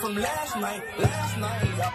from last night, yeah.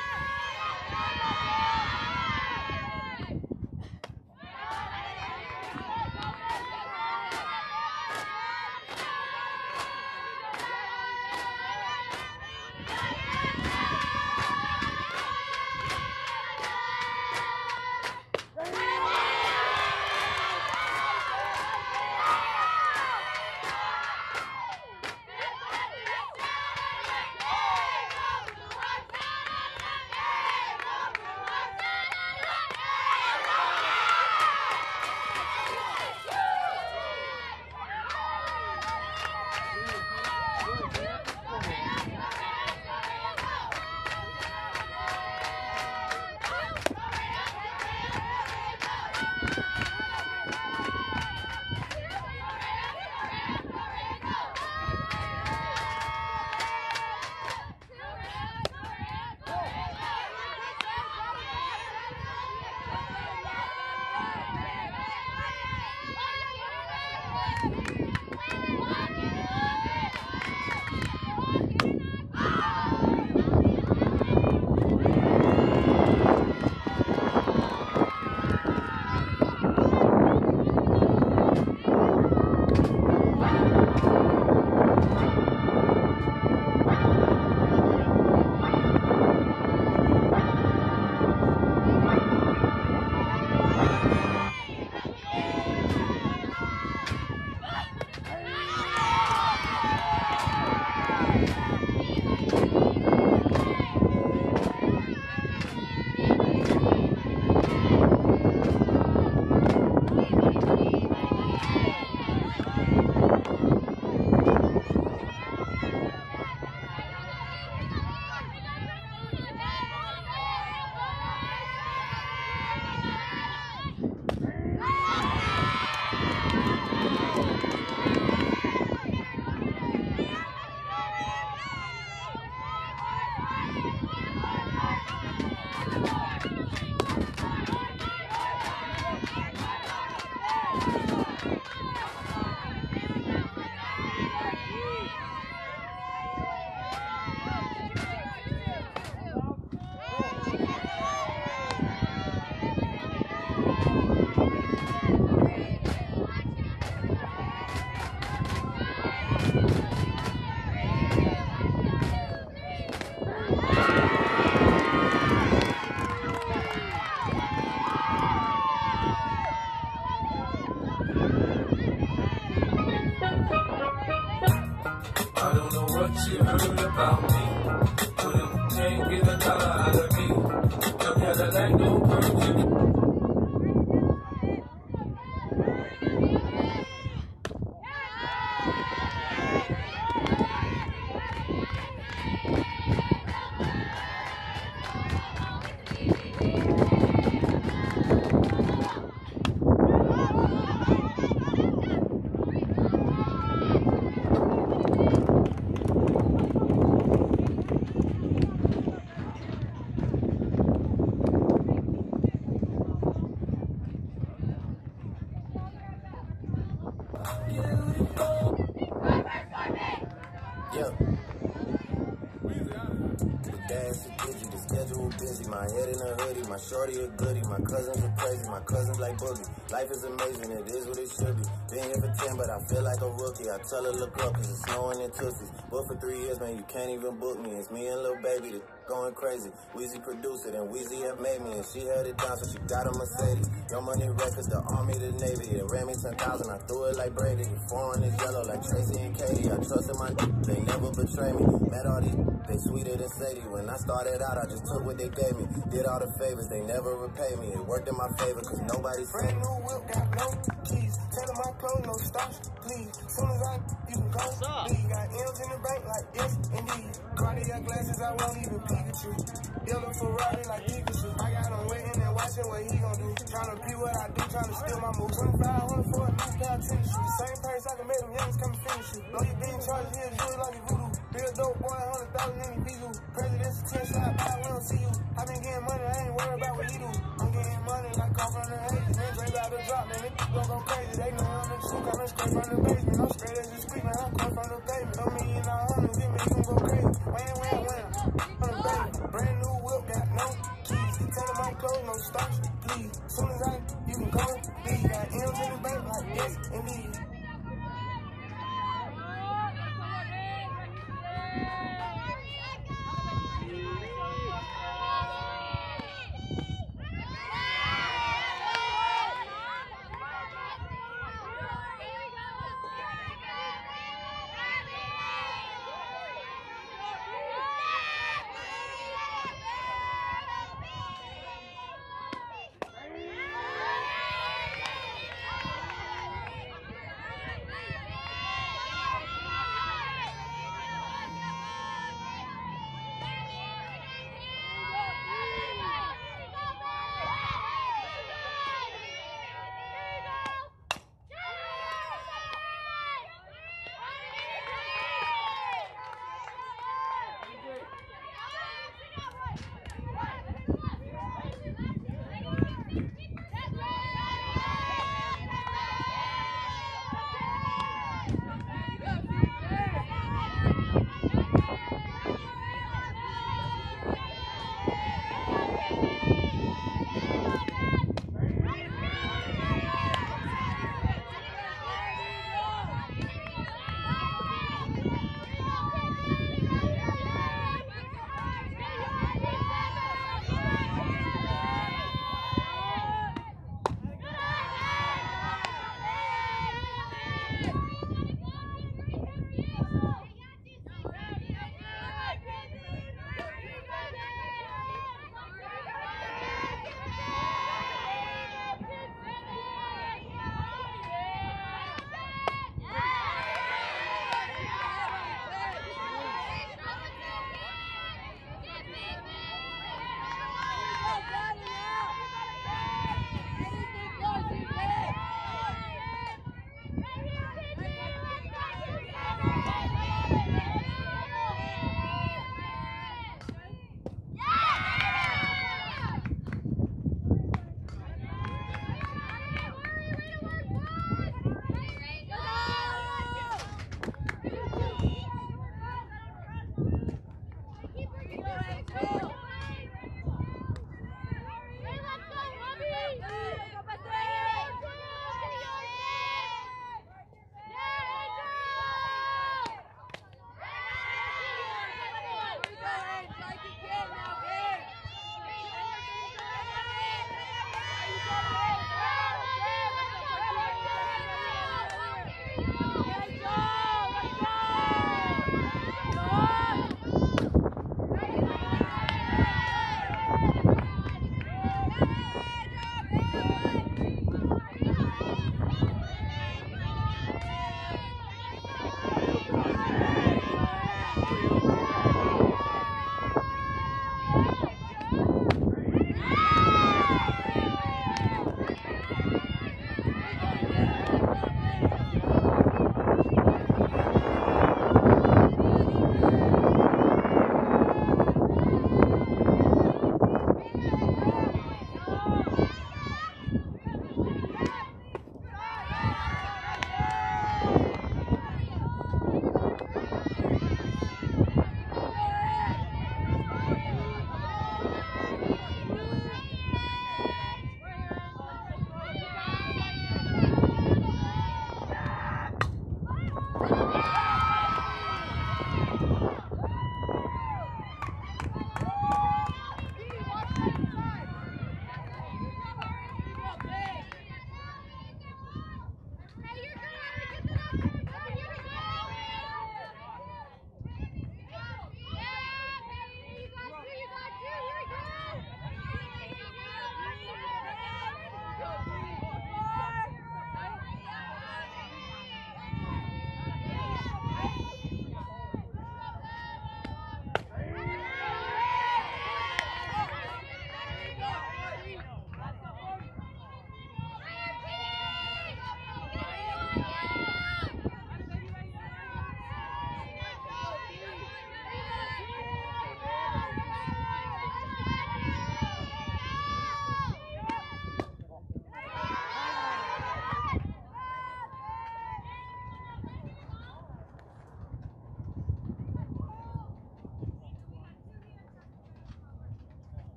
I don't know what you heard about me, but you can't get a dollar out of me. Your Cadillac don't work, you Yeah. The gas is busy, the schedule busy. My head in a hoodie, my shorty a goodie. My cousins are crazy, my cousins like boogie. Life is amazing, it is what it should be. Been here for 10, but I feel like a rookie. I tell her look up, cause it's snowing in Tootsies. But for 3 years, man, you can't even book me. It's me and Lil Baby that going crazy. Weezy produced it, and Weezy have made me. And she held it down, so she got a Mercedes. Your Money Records, the Army, the Navy. It ran me 10,000, I threw it like Brady. The foreign is yellow like Tracy and Katie. I trusted my they never betray me. Met all these, they sweeter than Sadie. When I started out, I just took what they gave me. Did all the favors, they never repay me. It worked in my favor, cause nobody Brand new whip, got no keys. Tell my clothes, no stops, please. Soon as I, you can go. Leave. Got M's in the bank like yes, indeed. Cardiac glasses, I won't even Pikachu. Yellow Ferrari like Pikachu. I got him waiting and watching what he gon' do. Tryna be what I do, tryna steal my moves. 2500 for a new pair of tennis shoes. Same price I can make them youngins come and finish you. Know you being charged here, do it like you voodoo. Real dope boy, 100,000 in the Pizu. President's attention, I don't see you. I been getting money, I ain't worried about what you do. I'm getting money like off from the haters. Man, Drake about to drop, man, they gon' go crazy. They know I'm the truth, I'm straight from the basement. I'm straight as a squeak, man, I come from the pavement. Don't mean you not homeless, get me, you gon' go crazy. When no stars, please. Soon as you can go, please. Got M's in the bank like yes, indeed.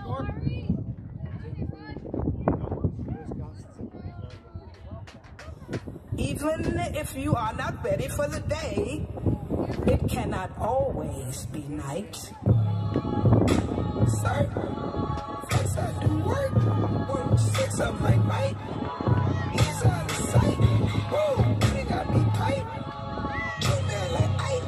Even if you are not ready for the day, it cannot always be night. Sir, flex I do work. 1, 6, I'm like, right? He's out of sight. Whoa, they got me tight. Kill man like Ike.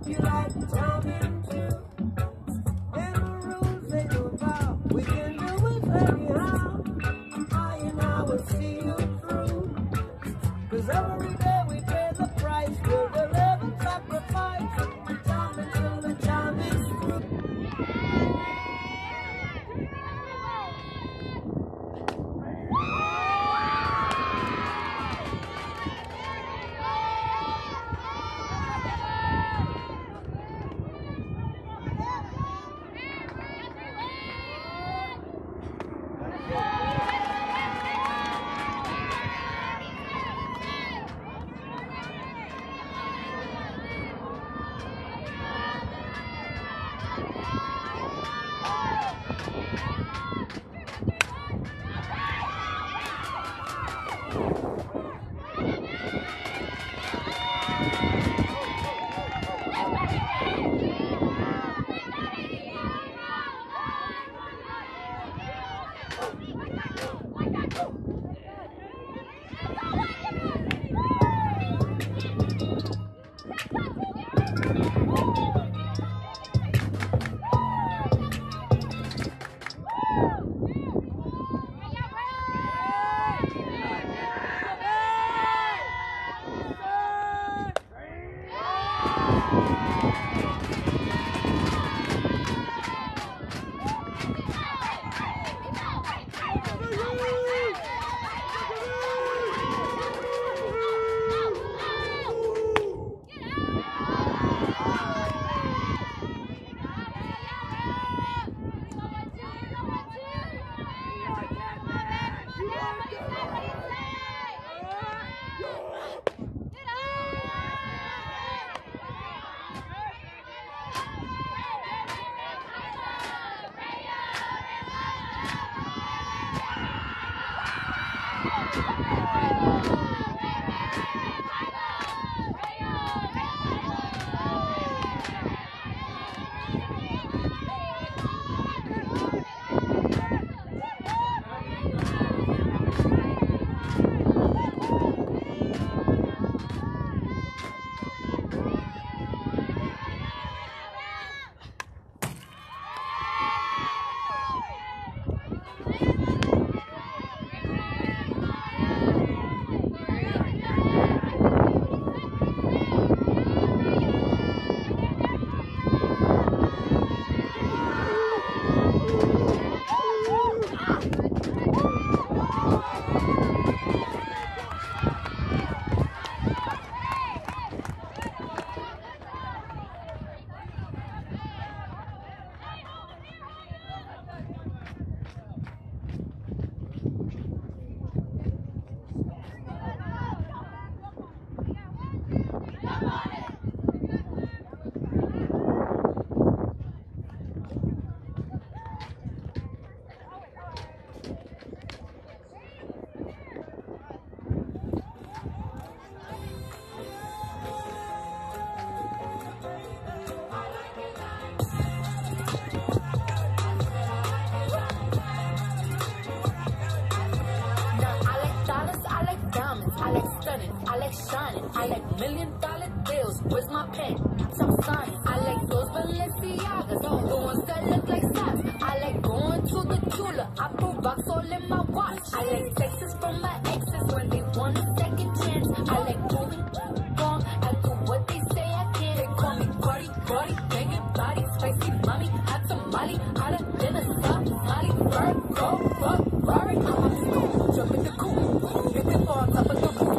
you like, tell me too. And the rules they don't bow. We can do it anyhow. I and I will see you through. 'Cause every day we pay the price. We'll deliver sacrifice. Time until the time is through. I like $1,000,000 bills. Where's my pen? Stop signing. I like those Balenciagas, the ones that look like socks. I like going to the Tula. I put rocks all in my watch. I like texts from my exes when they want a second chance. I like moving wrong. I do what they say I can. They call me Cardi, banging body, spicy mommy, hot tamale, hotter than a Somali. Virgo, Ferrari, I'm on the scoop, jump in the coupe, hit the bar on top of the roof.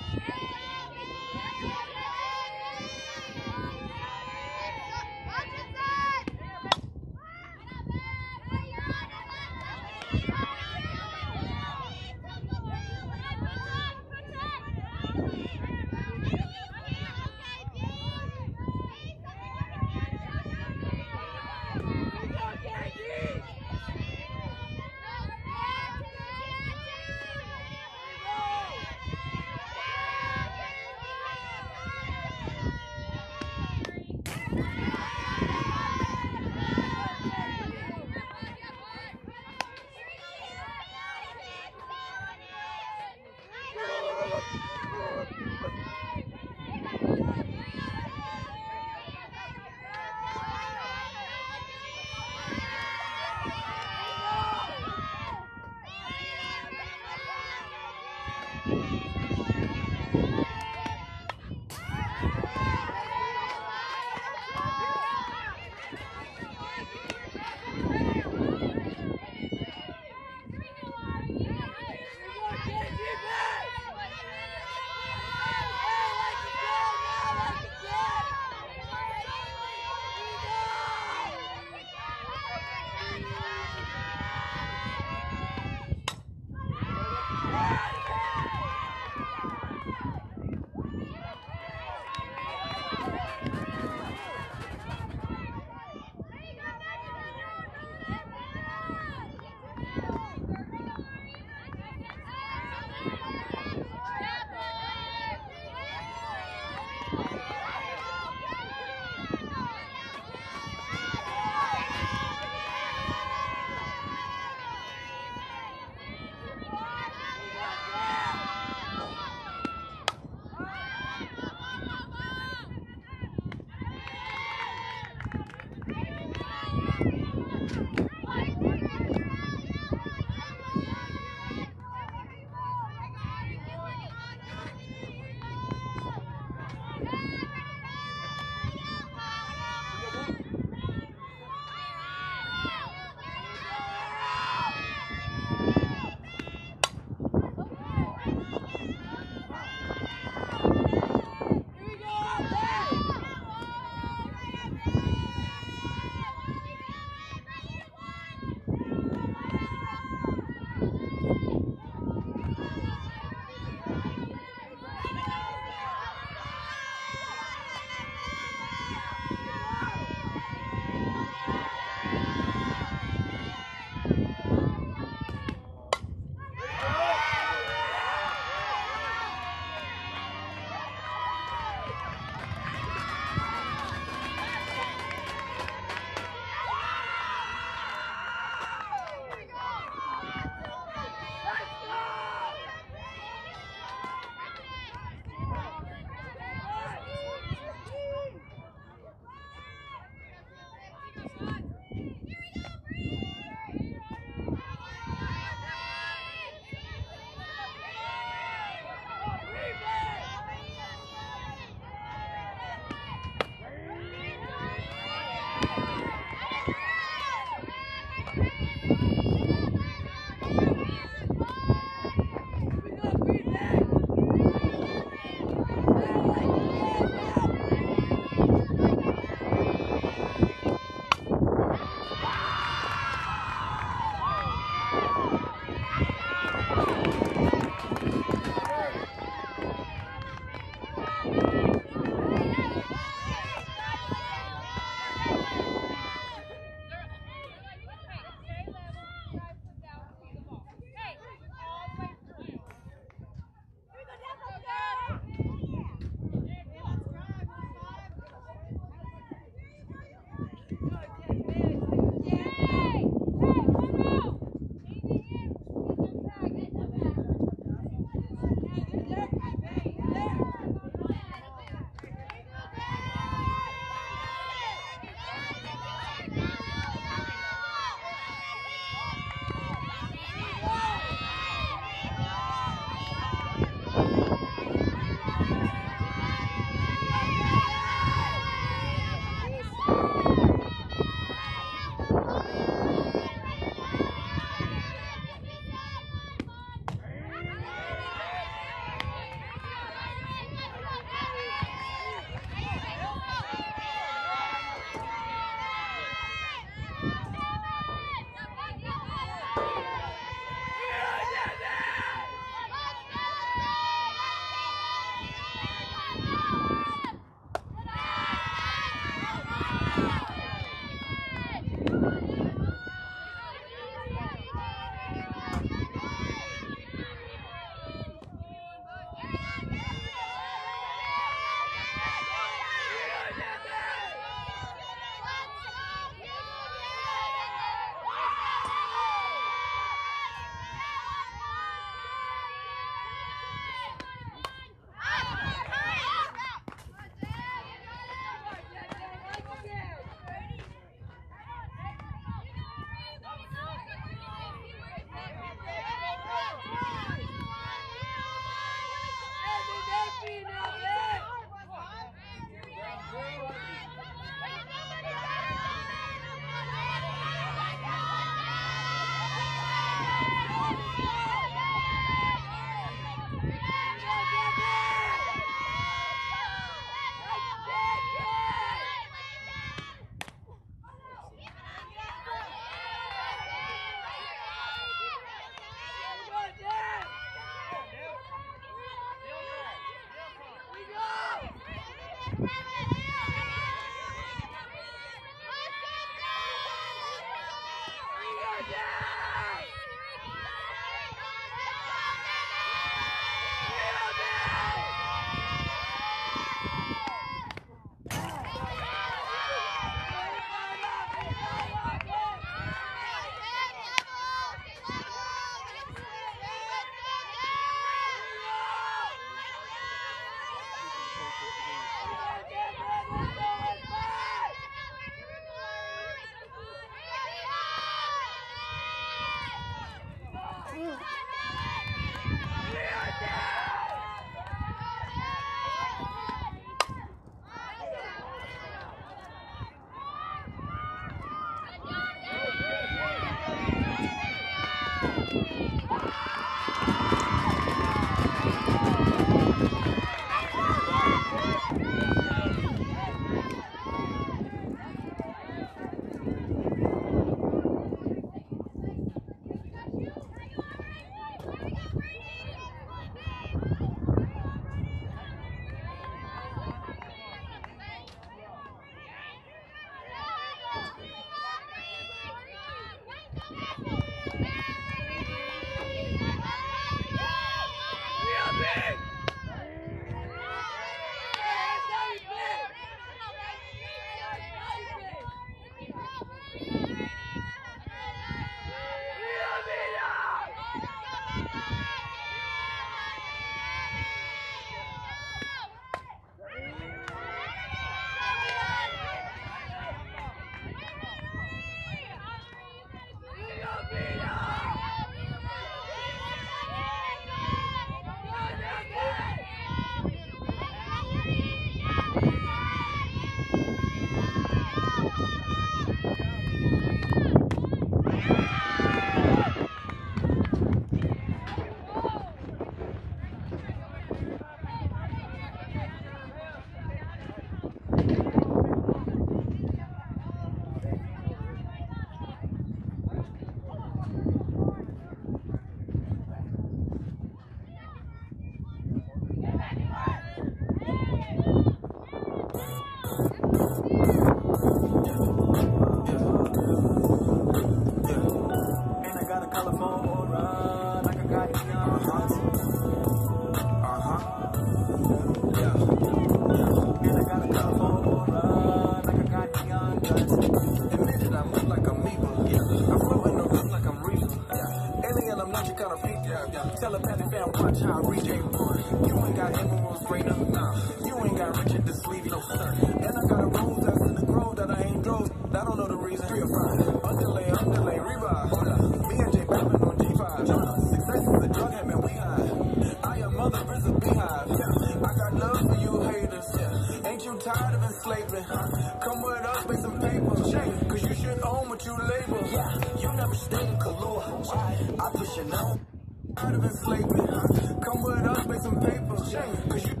Telepathic found watch how I reach A1. You ain't got emeralds, great up, nah. You ain't got rich in the sleeve, no sir. And I got a rose that's in the grove that I ain't drove. I don't know the reason. Real fine. Underlay, revive. Hold up. Me and J Balvin on G5. Success is a drug habit, we high. I am mother is a beehive. Yeah. I got love for you haters. Yeah. Ain't you tired of enslaving? Come with us, make some paper. Shame, cause you should own what you label. Yeah. You never stay in Kahlua. I push it now. Tired of enslavement. Come with us, make some paper. Shame, cause you.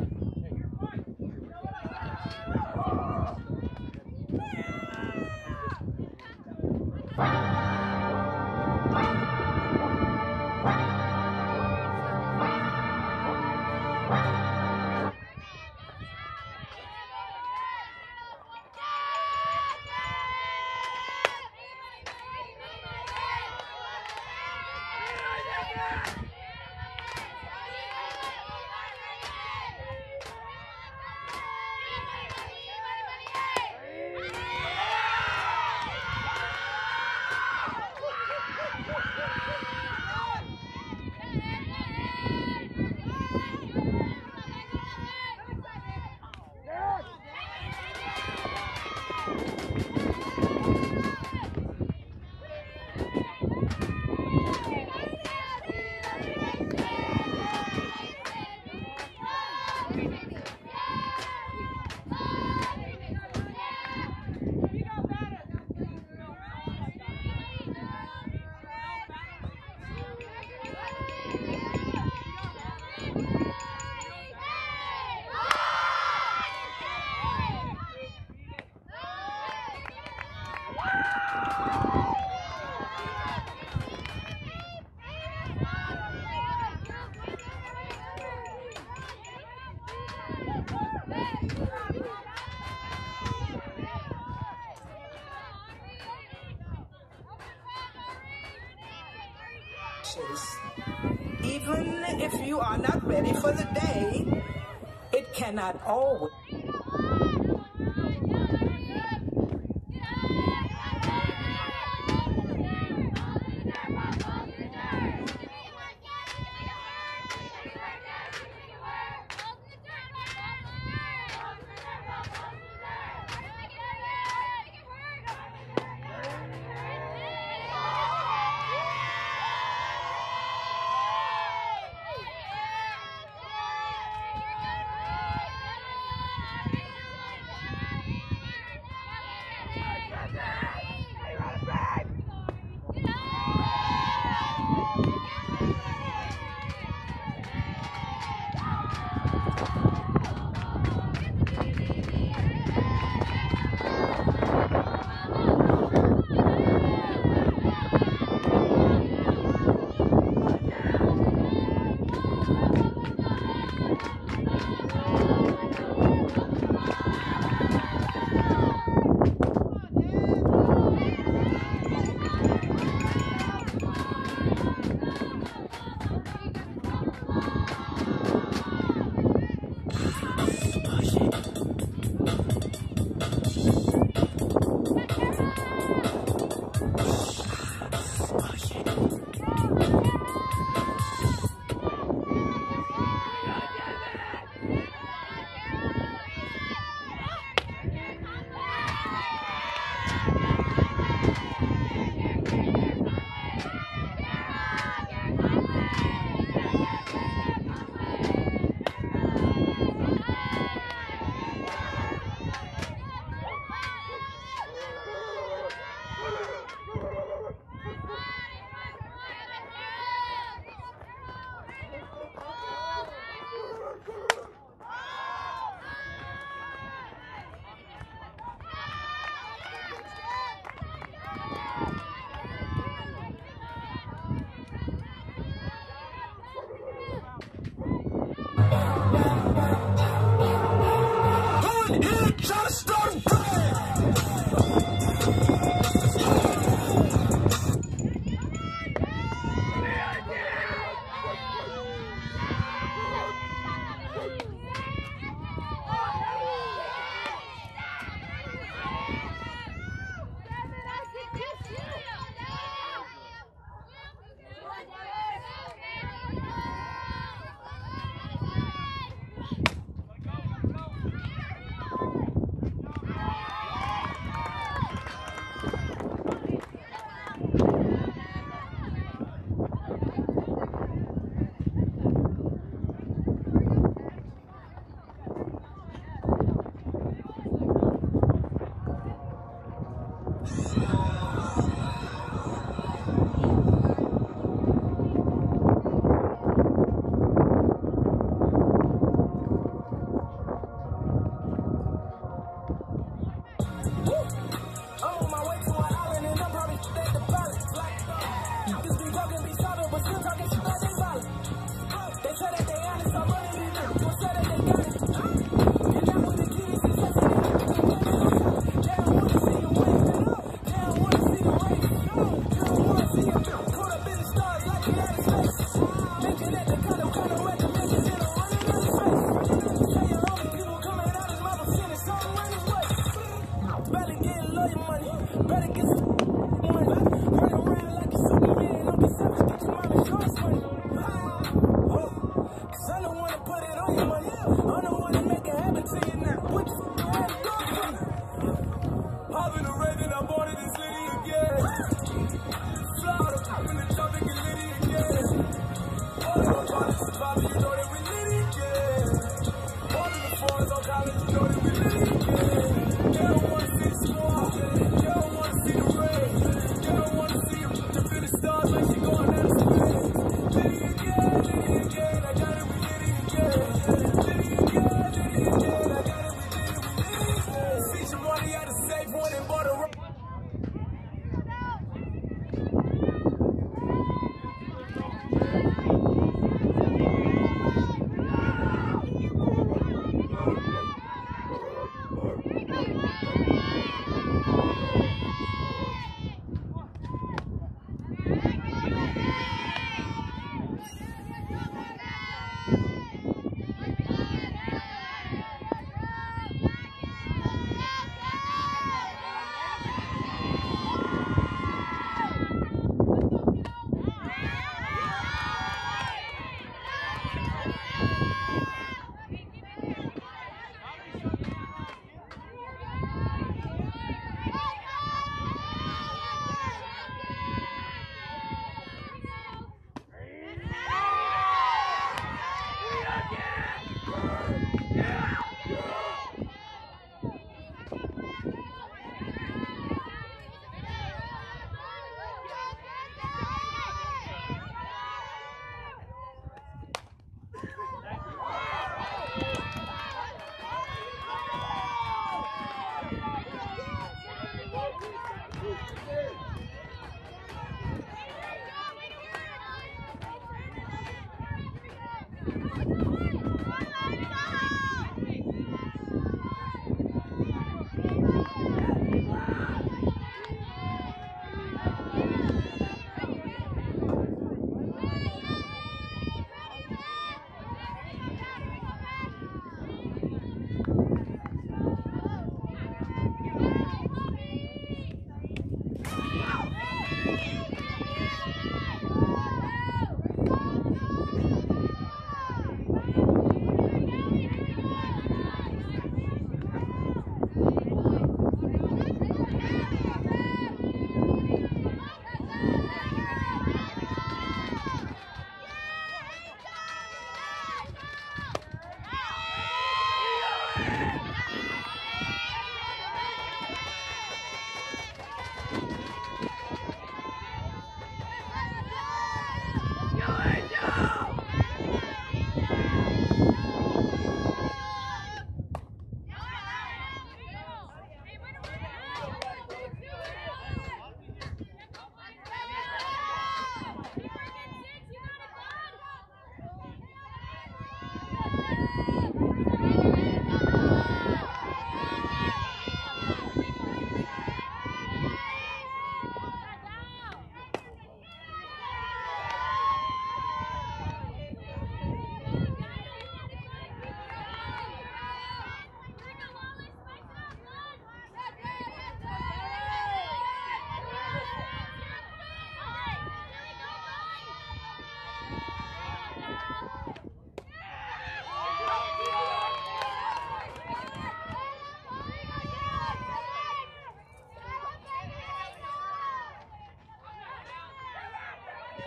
actions. Even if you are not ready for the day, it cannot always.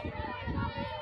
Thank you.